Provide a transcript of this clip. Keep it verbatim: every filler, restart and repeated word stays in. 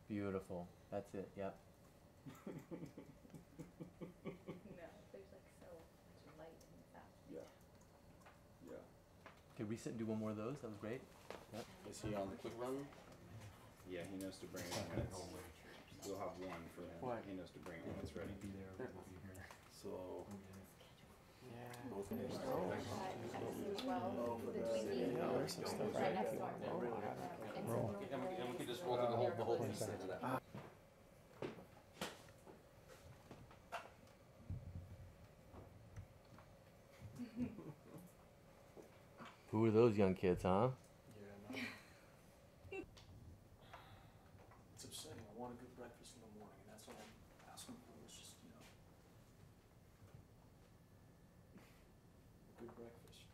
Beautiful. That's it. Yep. No, there's like so much light in this house. Yeah. Yeah. Could we sit and do one more of those? That was great. Yep. Is he on the quick run? Yeah, he knows to bring it when it's. We'll have one for him. What? He knows to bring it when it's ready. Be there. We'll be here. So. Yeah. Both of them. Well, the Twinkie, right next door. And so Roll. And we, and we could just roll through the whole, the whole piece into that. Who are those young kids, huh? Yeah, no. It's upsetting. I want a good breakfast in the morning, and that's all I'm asking for. It's just, you know, a good breakfast.